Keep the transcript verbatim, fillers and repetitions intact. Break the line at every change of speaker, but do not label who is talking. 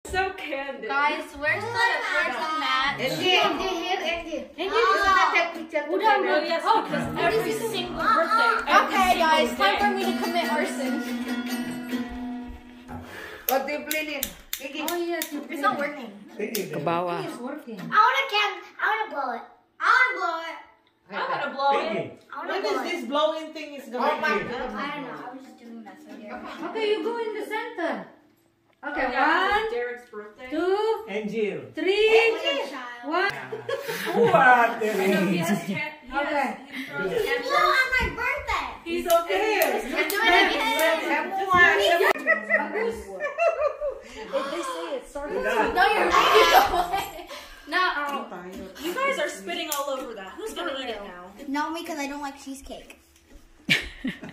So candid.
Guys, where's the where's the mat?
Angie, Angie, here, Angie. Angie, you should take picture together.
Oh, yes, because every single birthday.
Okay, guys, time for me to commit arson.
What do you play in?
Oh yes, it's not working.
Kabawa.
It's working.
I wanna can I wanna blow it. I wanna blow it.
I'm gonna blow it.
I wanna
What
blow
is
it.
this blowing thing is going
Oh,
to
my
do?
I don't know. I was just doing that so yeah.
Okay, you go in the center. Okay,
Oh, yeah,
one,
it's Derek's birthday.
two,
Angel.
three,
Child.
one.
What the
I know he
hell?
has can- he has-
Okay.
he throws
Blow
tantrums.
on my birthday.
He's okay.
I'm doing it again.
They say it starts.
No, you're right. No.
You guys are spitting all over that. Who's gonna eat it now?
No, me because I don't like cheesecake.